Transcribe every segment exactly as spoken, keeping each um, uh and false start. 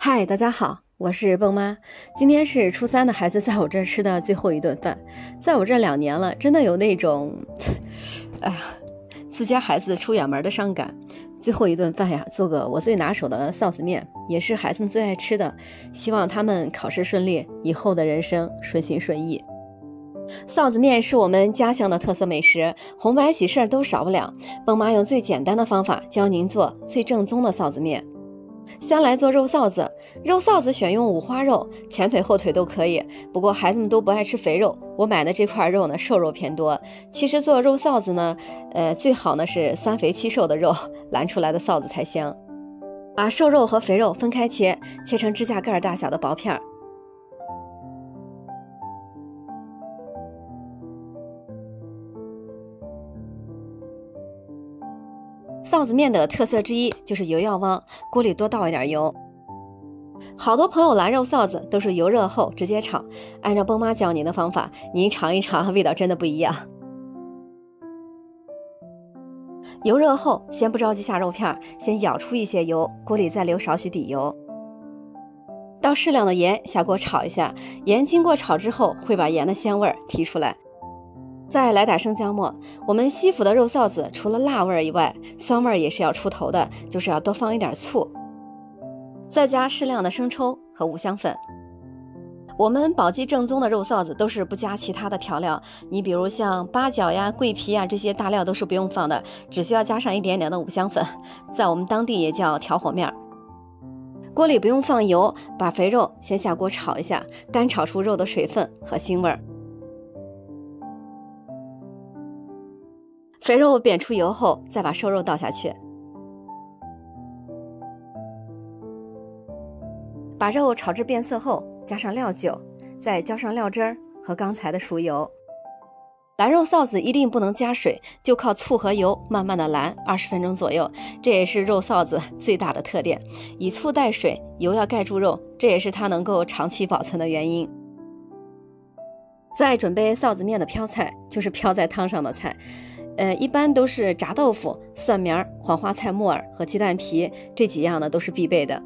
嗨，大家好，我是蹦妈。今天是初三的孩子在我这儿吃的最后一顿饭，在我这两年了，真的有那种，哎呀，自家孩子出远门的伤感。最后一顿饭呀，做个我最拿手的臊子面，也是孩子们最爱吃的。希望他们考试顺利，以后的人生顺心顺意。臊子面是我们家乡的特色美食，红白喜事都少不了。蹦妈用最简单的方法教您做最正宗的臊子面。先来做肉臊子，肉臊子选用五花肉，前腿后腿都可以。不过孩子们都不爱吃肥肉，我买的这块肉呢，瘦肉偏多。其实做肉臊子呢，呃，最好呢是三肥七瘦的肉，拦出来的臊子才香。把瘦肉和肥肉分开切，切成指甲盖大小的薄片儿。臊子面的特色之一就是油要汪，锅里多倒一点油。好多朋友拦肉臊子都是油热后直接炒，按照蹦妈教您的方法，您尝一尝，味道真的不一样。油热后，先不着急下肉片，先舀出一些油，锅里再留少许底油，倒适量的盐，下锅炒一下。盐经过炒之后，会把盐的鲜味提出来。再来点生姜末。我们西府的肉臊子除了辣味以外，酸味也是要出头的，就是要多放一点醋，再加适量的生抽和五香粉。我们宝鸡正宗的肉臊子都是不加其他的调料，你比如像八角呀、桂皮呀这些大料都是不用放的，只需要加上一点点的五香粉，在我们当地也叫调火面。锅里不用放油，把肥肉先下锅炒一下，干炒出肉的水分和腥味儿。肥肉煸出油后，再把瘦肉倒下去，把肉炒至变色后，加上料酒，再浇上料汁儿和刚才的熟油。拦肉臊子一定不能加水，就靠醋和油慢慢的拦二十分钟左右，这也是肉臊子最大的特点。以醋带水，油要盖住肉，这也是它能够长期保存的原因。再准备臊子面的飘菜，就是飘在汤上的菜。呃，一般都是炸豆腐、蒜苗、黄花菜木耳和鸡蛋皮，这几样呢都是必备的。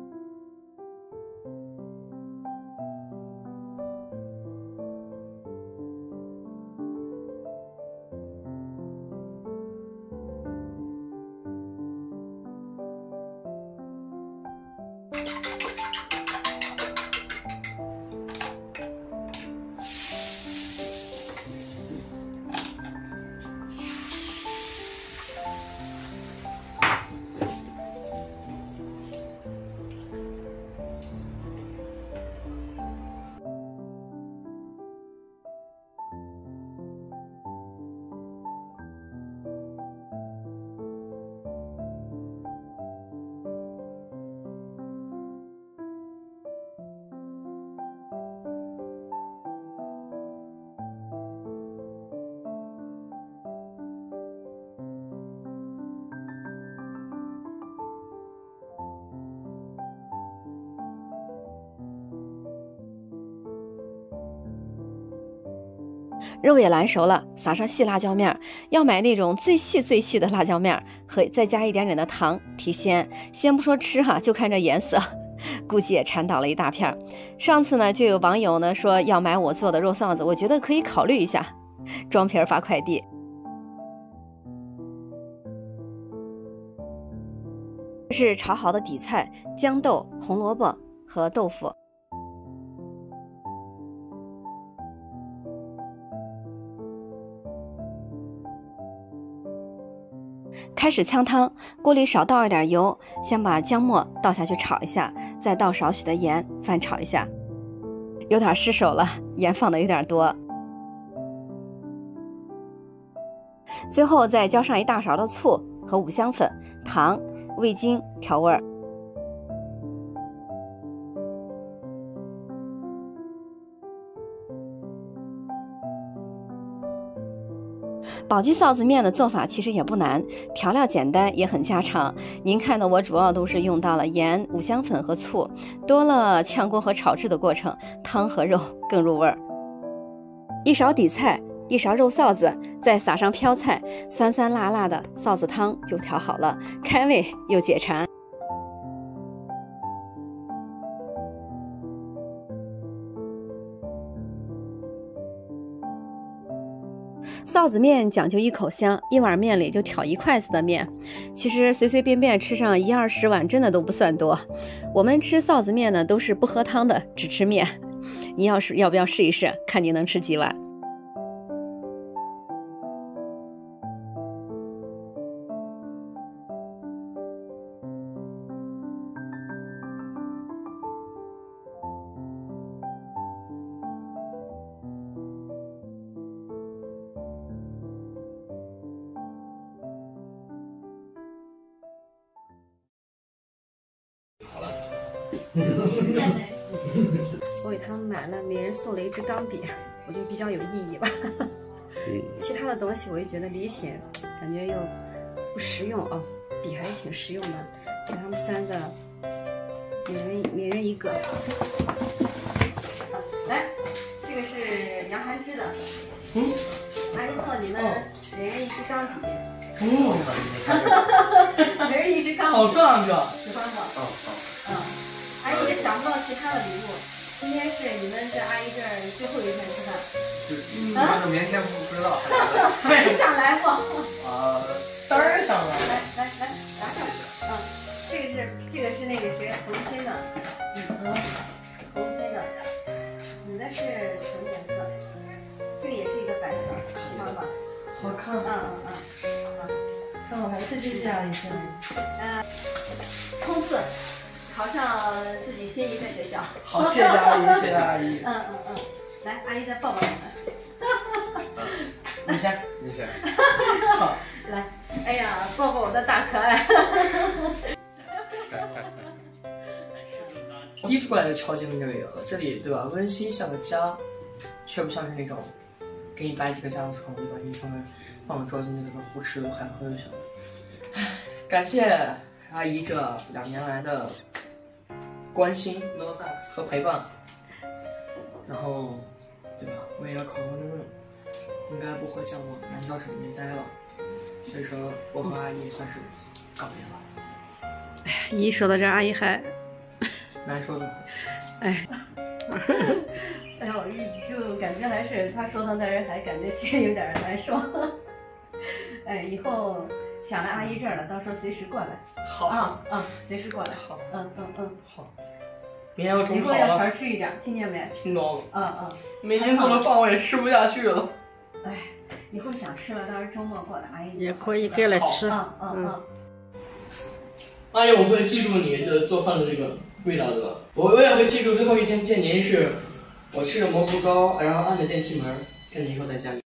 肉也拦熟了，撒上细辣椒面，要买那种最细最细的辣椒面，和再加一点点的糖提鲜。先不说吃哈，就看这颜色，估计也馋倒了一大片。上次呢，就有网友呢说要买我做的肉臊子，我觉得可以考虑一下，装瓶发快递。这是炒好的底菜：豇豆、红萝卜和豆腐。开始炝汤，锅里少倒一点油，先把姜末倒下去炒一下，再倒少许的盐，翻炒一下。有点失手了，盐放的有点多。最后再浇上一大勺的醋和五香粉、糖、味精调味儿。宝鸡臊子面的做法其实也不难，调料简单也很家常。您看的我主要都是用到了盐、五香粉和醋，多了炝锅和炒制的过程，汤和肉更入味儿。一勺底菜，一勺肉臊子，再撒上飘菜，酸酸辣辣的臊子汤就调好了，开胃又解馋。 臊子面讲究一口香，一碗面里就挑一筷子的面，其实随随便便吃上一二十碗真的都不算多。我们吃臊子面呢，都是不喝汤的，只吃面。你要是要不要试一试，看你能吃几碗？我给他们买了，每人送了一支钢笔，我觉得比较有意义吧。嗯，其他的东西我也觉得礼品感觉又不实用哦，笔还是挺实用的。给他们三个，每人每人一个。啊，来，这个是杨涵之的，嗯，阿姨送你们每人一支钢笔。嗯，每人一支钢笔， 好漂亮， 喜欢吗？嗯嗯。阿姨也想不到其他的礼物，今天是你们在阿姨这儿最后一天吃饭。 嗯，那个明天不不知道。 你想来不？ 啊，当然想了。 来来来，拿上。嗯，这个是这个是那个谁红心的，嗯，红心的。你的是什么颜色？这个也是一个白色，喜欢吧？ 好看。 嗯嗯嗯，好。 那我还是谢谢阿姨先。 嗯，冲刺。考上自己心仪的学校。 好，谢谢阿姨，谢谢阿姨。 嗯嗯嗯，来，阿姨再抱抱你们。 你先， 你先。 好，来，哎呀，抱抱我的大可爱。 滴出来的桥节目就有了，这里对吧？温馨像个家，却不像是那种给你摆几个架子床，对吧？你放在放在桌子那个胡吃海喝就行了。感谢阿姨这两年来的关心和陪伴，然后，对吧？我也要考公证证，应该不会将我难到这里面待了，所以说我和阿姨也算是告别了。 哎，你一说到这，阿姨还难受的。 哎，哎呦，就感觉还是他说到那儿，还感觉心里有点难受。哎，以后想来阿姨这儿了，到时候随时过来。 好啊啊，随时过来。 好， 嗯嗯嗯， 好。明天要中考了， 以后要少吃一点，听见没？ 听到了。 嗯嗯。 每天做的饭我也吃不下去了。 哎，以后想吃了，到时候周末过来，阿姨也可以给来吃。 嗯嗯嗯。 阿姨，我会记住你的做饭的这个味道的吧？我我也会记住最后一天见您是，我吃着蘑菇糕，然后按着电梯门，跟您说再见。